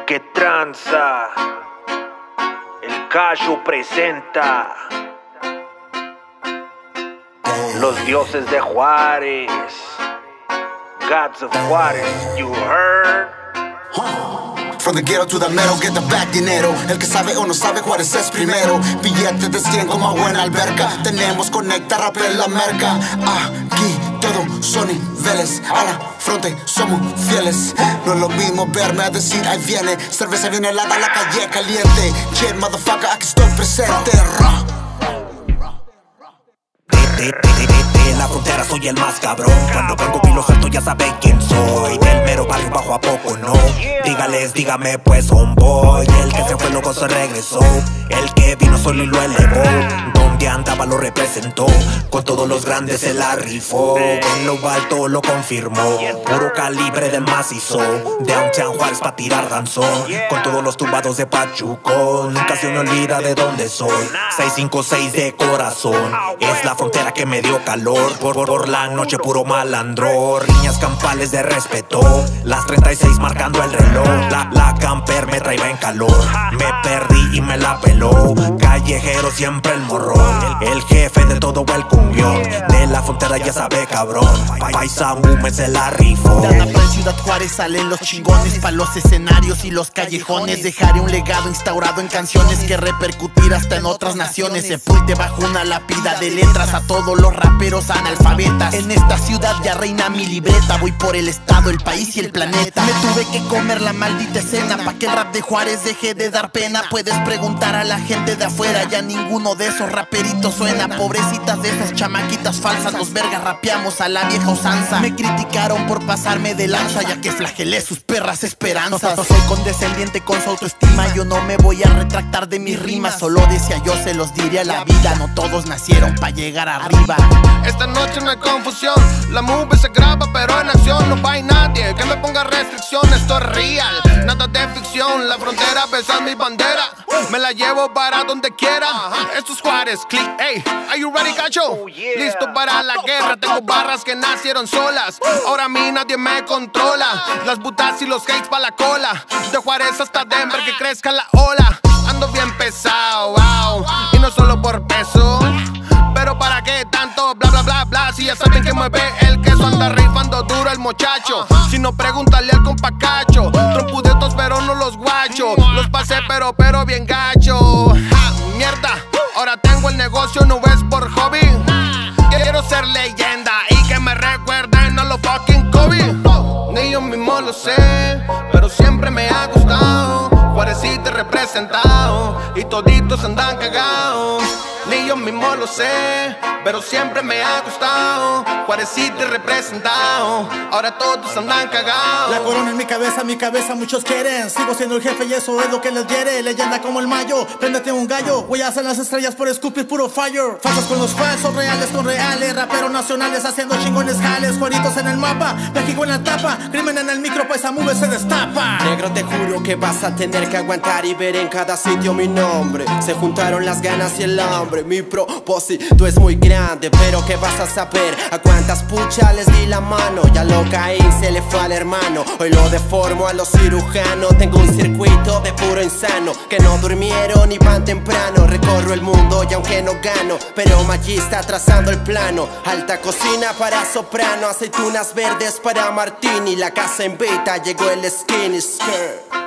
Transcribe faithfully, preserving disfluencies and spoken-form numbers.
Que tranza, el Cayo presenta los dioses de Juárez, Gods of Juárez, you heard? From the ghetto to the metal, get the back dinero. El que sabe o no sabe Juárez es primero. Billetes de cien como agua en alberca. Tenemos conecta, rap en la merca. Aquí todo son niveles. A la fronte somos fieles. No es lo mismo verme a decir ahí viene. Cerveza bien helada, la calle caliente. Shit, motherfucker, aquí estoy presente. En la frontera soy el más cabrón. Cuando vengo y lo suelto ya saben quién soy. Del mero barrio bajo a poco, no. Dígales, dígame pues homeboy. El que se fue loco se regresó. El que vino solo y lo elevó. Donde andaba lo representó. Con todos los grandes se la rifó. En lo alto lo confirmó. Puro calibre del macizo. Downtown Juárez pa' tirar danzón. Con todos los tumbados de Pachuco. Nunca se me olvida de dónde soy. seis cinco seis de corazón. Es la frontera que me dio calor. Por, por, por la noche puro malandro. Riñas campales de respeto. Las treinta y seis marcando el reloj. La, la camper me traía en calor. Me perdí y me la peló. Callejero siempre el morrón. El, el jefe de todo el cumbión. De la frontera ya sabe cabrón. Paisa me se la rifó. De Anapa en Ciudad Juárez salen los chingones. Pa' los escenarios y los callejones. Dejaré un legado instaurado en canciones que repercutir hasta en otras naciones. Sepulte bajo una lápida de letras a todos los raperos analfabetas. En esta ciudad ya reina mi libreta. Voy por el estado, el país y el planeta. Me tuve que comer la maldita escena pa' que el rap de Juárez deje de dar pena. Puedes preguntar a la gente de afuera, ya ninguno de esos raperitos suena. Pobrecitas de esas chamaquitas falsas, los vergas rapeamos a la vieja usanza. Me criticaron por pasarme de lanza, ya que flagelé sus perras esperanzas. No soy condescendiente con su autoestima, yo no me voy a retractar de mis rimas. Solo decía yo, se los diré a la vida, no todos nacieron pa' llegar arriba. Esta noche no hay confusión, la movie se graba pero en acción no hay nadie que me ponga restricción. Esto es real, nada de ficción. La frontera besa mi bandera, me la llevo para donde quiera. Esto es Juárez, click, hey, are you ready, cacho? Oh, yeah. Listo para la guerra, tengo barras que nacieron solas. Ahora a mí nadie me controla, las butas y los hates pa' la cola. De Juárez hasta Denver que crezca la ola. Ando bien pesado, wow, y no solo por peso. Pero para qué tanto bla bla bla bla, si ya saben que mueve el queso. Anda rifando duro el muchacho, si no pregúntale al compacacho. Trompudetos pero no los guacho, los pasé pero pero bien gacho. Ja, mierda, ahora tengo el negocio, no es por hobby. Quiero ser leyenda y que me recuerden a los fucking Kobe. Ni yo mismo lo sé, pero siempre me ha gustado. Juárezito representado y toditos andan cagados. Ni yo mismo lo sé, pero siempre me ha gustado. Juárezito representado, ahora todos andan cagados. La corona en mi cabeza, mi cabeza muchos quieren. Sigo siendo el jefe y eso es lo que les diere. Leyenda como el mayo, préndete un gallo. Voy a hacer las estrellas por escupir puro fire. Falsos con los falsos, reales con reales. Raperos nacionales haciendo chingones jales. Juaritos en el mapa, México en la tapa. Crimen en el micro, pues a move se destapa. Negro, te juro que vas a tener que aguantar y ver en cada sitio mi nombre. Se juntaron las ganas y el hambre. Mi propósito es muy grande, pero ¿qué vas a saber? A cuántas puchas les di la mano. Ya lo caí, se le fue al hermano. Hoy lo deformo a los cirujanos. Tengo un circuito de puro insano, que no durmieron y van temprano. Recorro el mundo y aunque no gano, pero Magista trazando el plano. Alta cocina para soprano, aceitunas verdes para martini. La casa invita, llegó el skinny skirt.